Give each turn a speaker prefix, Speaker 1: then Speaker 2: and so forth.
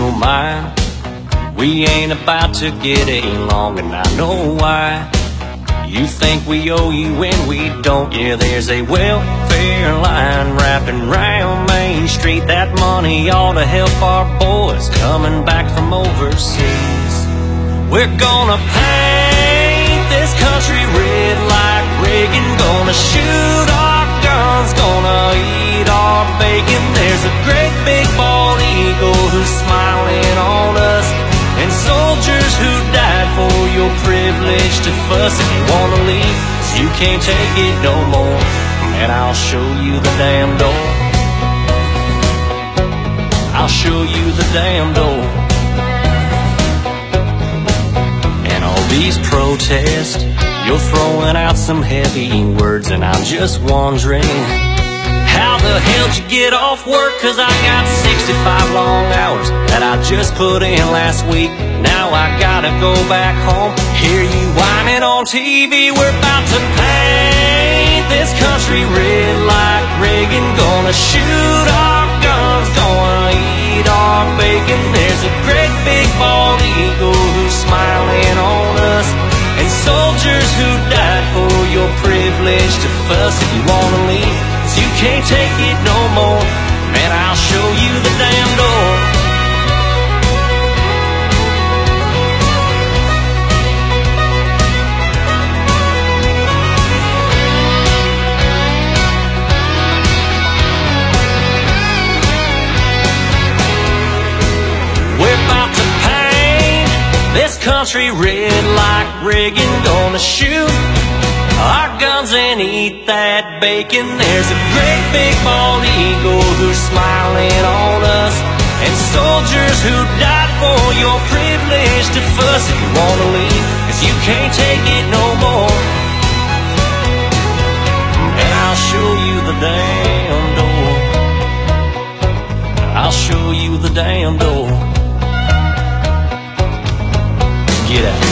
Speaker 1: don't mind. We ain't about to get along, and I know why. You think we owe you when we don't. Yeah, there's a welfare line wrapping round Main Street. That money ought to help our boys coming back from overseas. We're gonna paint this country red like Reagan. Gonna shoot our guns, gonna eat our bacon. There's a great big bald eagle who's smiling on us, and soldiers who died for your privilege to fuss. If you wanna leave, 'cause you can't take it no more, man, I'll show you the damn door. I'll show you the damn door. And all these protests, you're throwing out some heavy words, and I'm just wondering, how the hell'd you get off work? 'Cause I got 65 long hours that I just put in last week. Now I gotta go back home, hear you whining on TV. We're about to paint this country red like Reagan. Gonna shoot our guns, gonna eat our bacon. There's a great big bald eagle who's smiling on us, and soldiers who died for your privilege to fuss. If you wanna leave, 'cause you can't take it no more, man, I'll show you the damn door. We're about to paint this country red like Reagan. Gonna shoot our guns and eat that bacon. There's a great big bald eagle who's smiling on us, and soldiers who died for your privilege to fuss. If you wanna leave, 'cause you can't take it no more, and I'll show you the damn door. I'll show you the damn door. Get out.